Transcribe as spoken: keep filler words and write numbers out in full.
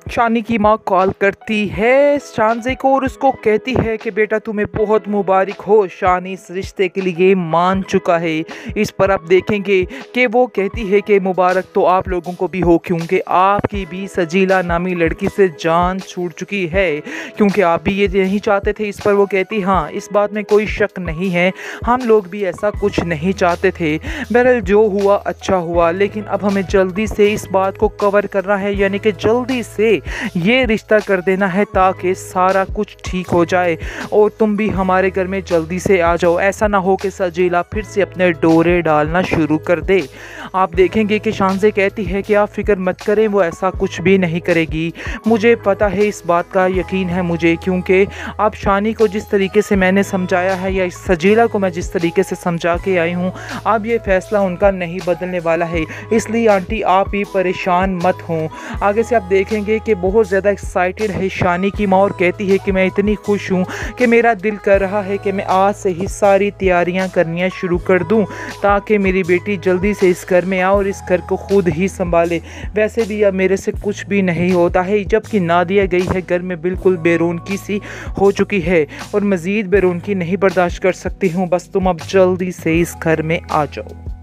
शानी की माँ कॉल करती है शानज़े को और उसको कहती है कि बेटा तुम्हें बहुत मुबारक हो, शानी इस रिश्ते के लिए मान चुका है। इस पर आप देखेंगे कि वो कहती है कि मुबारक तो आप लोगों को भी हो, क्योंकि आपकी भी सजीला नामी लड़की से जान छूट चुकी है, क्योंकि आप भी ये नहीं चाहते थे। इस पर वो कहती हाँ, इस बात में कोई शक नहीं है, हम लोग भी ऐसा कुछ नहीं चाहते थे। बहरहाल जो हुआ अच्छा हुआ, लेकिन अब हमें जल्दी से इस बात को कवर करना है, यानी कि जल्दी से ये रिश्ता कर देना है ताकि सारा कुछ ठीक हो जाए और तुम भी हमारे घर में जल्दी से आ जाओ। ऐसा ना हो कि सजीला फिर से अपने डोरे डालना शुरू कर दे। आप देखेंगे कि शानज़े कहती है कि आप फिक्र मत करें, वो ऐसा कुछ भी नहीं करेगी। मुझे पता है, इस बात का यकीन है मुझे, क्योंकि अब शानी को जिस तरीके से मैंने समझाया है या इस सजीला को मैं जिस तरीके से समझा के आई हूँ, अब ये फ़ैसला उनका नहीं बदलने वाला है। इसलिए आंटी आप भी परेशान मत हों। आगे से आप देखेंगे कि बहुत ज़्यादा एक्साइटेड है शानी की माँ और कहती है कि मैं इतनी खुश हूँ कि मेरा दिल कर रहा है कि मैं आज से ही सारी तैयारियां करनियाँ शुरू कर दूँ ताकि मेरी बेटी जल्दी से इस घर में आए और इस घर को खुद ही संभाले। वैसे भी अब मेरे से कुछ भी नहीं होता है, जबकि नादिया गई है घर में बिल्कुल बेरौनकी सी हो चुकी है और मज़ीद बेरौनकी नहीं बर्दाश्त कर सकती हूँ। बस तुम अब जल्दी से इस घर में आ जाओ।